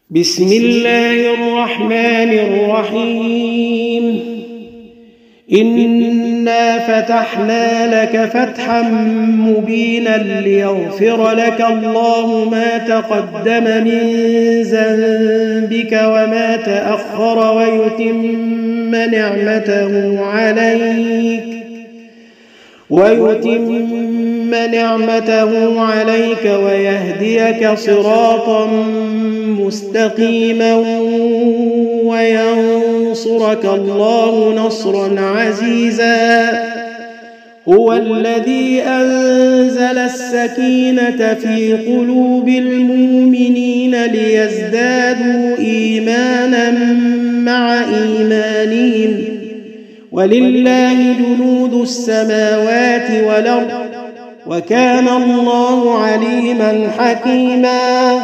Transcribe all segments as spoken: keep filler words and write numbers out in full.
بسم الله الرحمن الرحيم إنا فتحنا لك فتحا مبينا ليغفر لك الله ما تقدم من ذنبك وما تأخر ويتم نعمته عليك ويتم نعمته عليك ويهديك صراطا مستقيما وينصرك الله نصرا عزيزا. هو الذي أنزل السكينة في قلوب المؤمنين ليزدادوا إيمانا مع إيمانهم ولله جنود السماوات والأرض وكان الله عليما حكيما.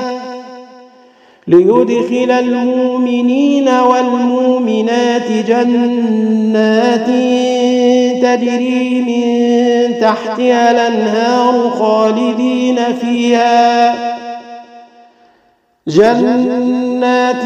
ليدخل المؤمنين والمؤمنات جنات تجري من تحتها الأنهار خالدين فيها جنات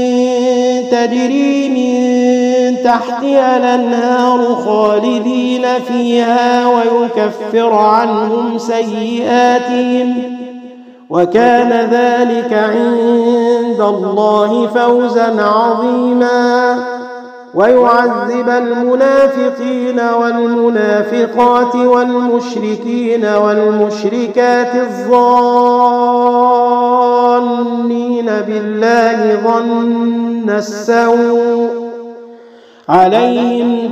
تجري من تحتها الأنهار خالدين فيها ويكفر عنهم سيئاتهم وكان ذلك عند الله فوزا عظيما. ويعذب المنافقين والمنافقات والمشركين والمشركات الظانين بالله ظن السوء عليهم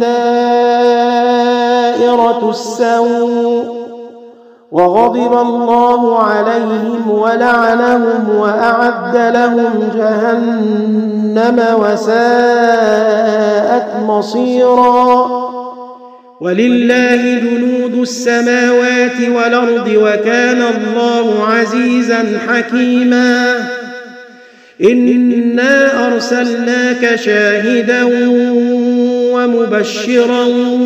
دائرة السوء وغضب الله عليهم ولعنهم وأعد لهم جهنم وساءت مصيرا. ولله جنود السماوات والأرض وكان الله عزيزا حكيما. إنا أرسلناك شاهدا ومبشرا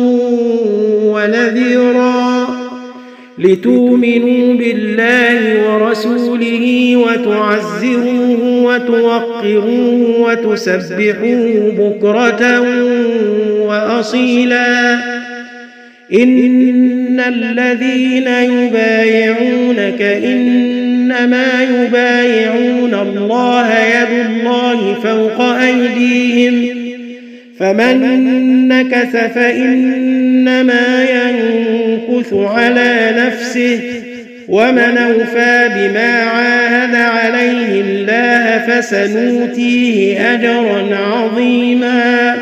ونذيرا لتؤمنوا بالله ورسوله وتعزروه وتوقروه وتسبحوه بكرة وأصيلا. إن الذين يبايعونك إنما يبايعون الله يد الله فوق أيديهم فمن نكث فإنما ينكث على نفسه ومن أوفى بما عاهد عليه الله فسنؤتيه أجرا عظيما.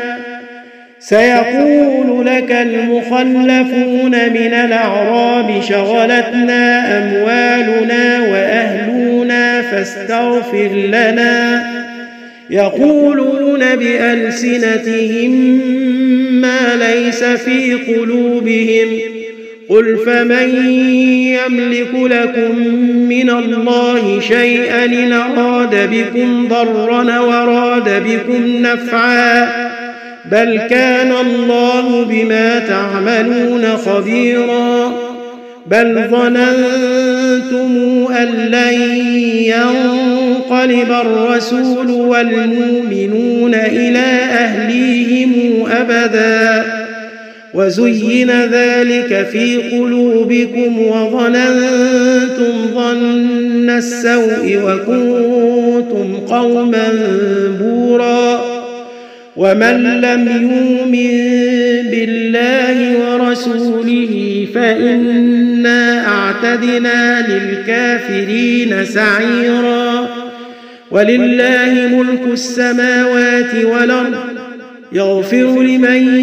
سيقول لك المخلفون من الأعراب شغلتنا أموالنا وأهلنا فاستغفر لنا يقولون بألسنتهم ما ليس في قلوبهم قل فمن يملك لكم من الله شيئا إن أراد بكم ضرا وراد بكم نفعا بل كان الله بما تعملون خبيرا. بل ظننتم أن لن ينقلب الرسول والمؤمنون إلى أهليهم أبدا وزين ذلك في قلوبكم وظننتم ظن السوء وكنتم قوما بورا. ومن لم يؤمن بالله ورسوله فإنا أعتدنا للكافرين سعيرا. ولله ملك السماوات والأرض يغفر لمن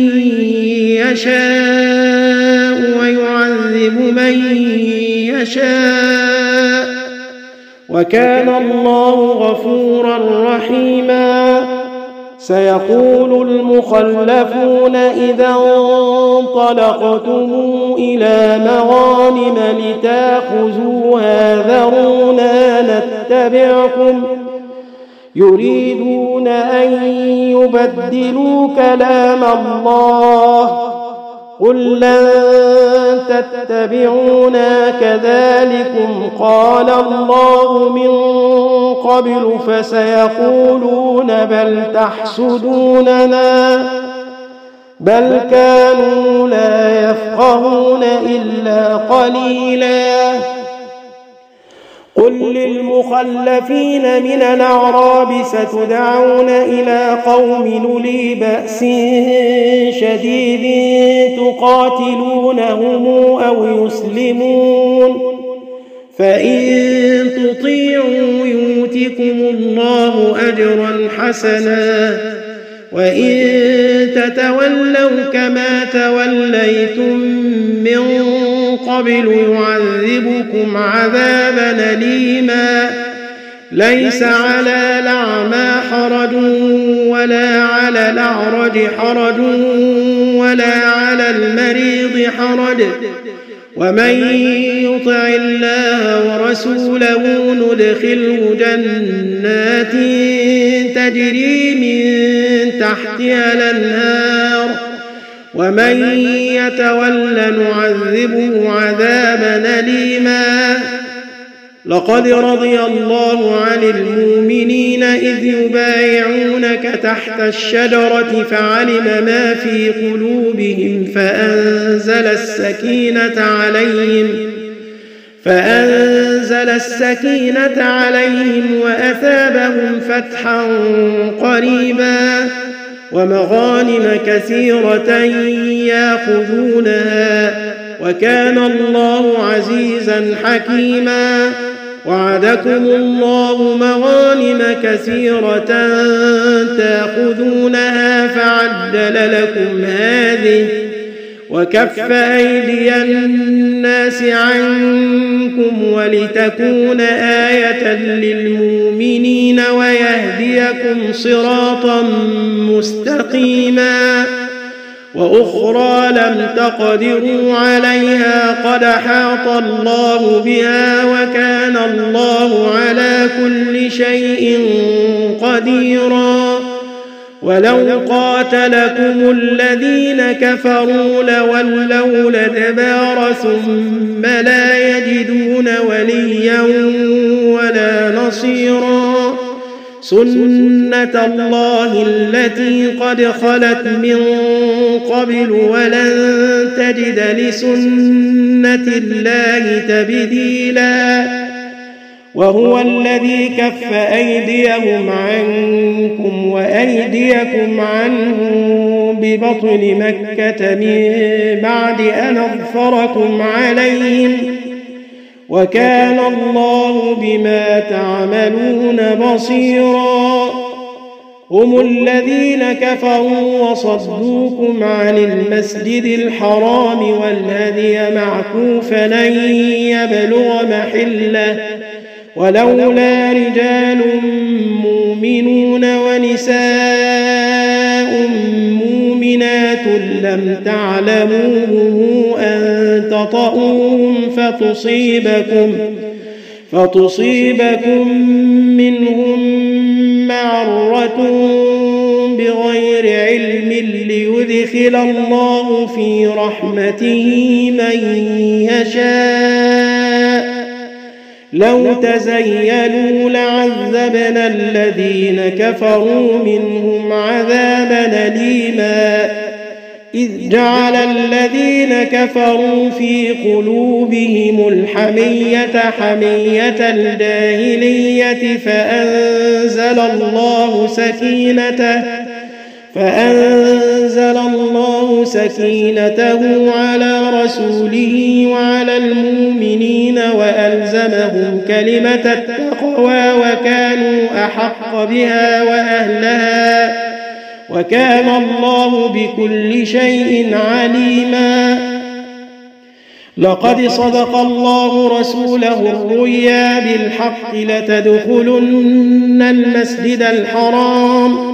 يشاء ويعذب من يشاء وكان الله غفورا رحيما. سيقول المخلفون إذا انطلقتم إلى مغانم لتأخذوها ذرونا نتبعكم يريدون أن يبدلوا كلام الله قل لن تتبعونا كذلكم قال الله من قبل فسيقولون بل تحسدوننا بل كانوا لا يفقهون إلا قليلا قل للمخلفين من الأعراب ستدعون إلى قوم أولي بأس شديد تقاتلونهم أو يسلمون فإن تطيعوا يؤتكم الله أجرا حسنا وإن تتولوا كما توليتم من قبل يعذبكم عذابا أليما ليس على الأعمى حرج ولا على الأعرج حرج ولا على المريض حرج ومن يطع الله ورسوله ندخله جنات تجري من تحتها الأنهار ومن يتول نعذبه عذابا أليما لقد رضي الله عن المؤمنين إذ يبايعونك تحت الشجرة فعلم ما في قلوبهم فأنزل السكينة عليهم فأنزل السكينة عليهم وأثابهم فتحا قريبا ومغانم كثيرة يأخذونها وكان الله عزيزا حكيما وعدكم الله مغانم كثيرة تأخذونها فعجل لكم هذه وكف أيدي الناس عنكم ولتكون آية للمؤمنين ويهديكم صراطا مستقيما وأخرى لم تقدروا عليها قد أحاط الله بها وكان الله على كل شيء قديرا ولو قاتلكم الذين كفروا لولوا الأدبار ثم لا يجدون وليا ولا نصيرا سنة الله التي قد خلت من قبل ولن تجد لسنة الله تبديلا وهو الذي كف أيديهم عنكم وأيديكم عنهم ببطن مكة من بعد أن أظفركم عليهم وكان الله بما تعملون بصيرا هم الذين كفروا وصدوكم عن المسجد الحرام والهدي معكوفا أن يبلغ محله ولولا رجال مؤمنون ونساء مؤمنات لم تعلموهم أن تطؤوهم فتصيبكم فتصيبكم منهم معرة بغير علم ليدخل الله في رحمته من يشاء لو تزيلوا لعذبنا الذين كفروا منهم عذابا أليما إذ جعل الذين كفروا في قلوبهم الحمية حمية الجاهلية فأنزل الله سكينته فأنزل الله سكينته على رسوله وعلى المؤمنين وألزمهم كلمة التقوى وكانوا أحق بها وأهلها وكان الله بكل شيء عليما لقد صدق الله رسوله الرؤيا بالحق لتدخلن المسجد الحرام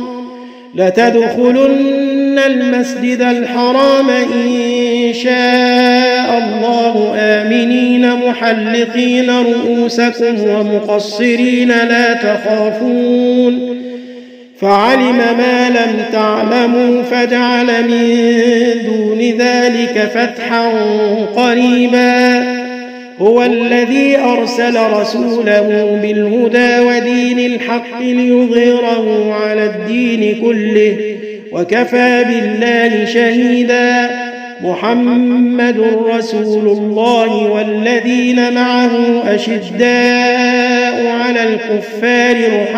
لتدخلن المسجد الحرام إن شاء الله آمنين محلقين رؤوسكم ومقصرين لا تخافون فعلم ما لم تعلموا فجعل من دون ذلك فتحا قريبا. هو الذي أرسل رسوله بالهدى ودين الحق ليظهره على الدين كله وكفى بالله شهيدا. محمد رسول الله والذين معه أشداء على الكفار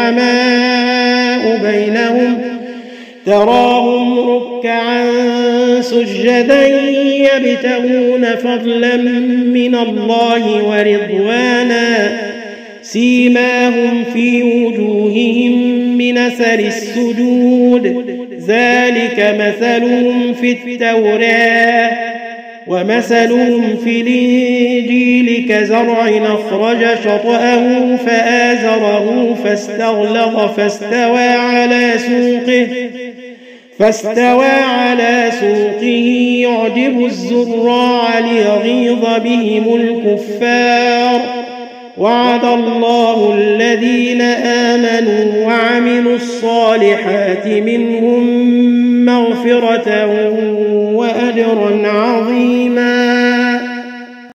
رحماء بينهم تراهم ركعا سجدا يبتغون فضلا من الله ورضوانا سيماهم في وجوههم من أثر السجود ذلك مثلهم في التوراة ومثلهم في الإنجيل كزرع أخرج شطأه فآزره فاستغلظ فاستوى على سوقه فاستوى على سوقه يعجب الزراع ليغيظ بهم الكفار. وعد الله الذين آمنوا وعملوا الصالحات منهم مغفرة وأجرا عظيما.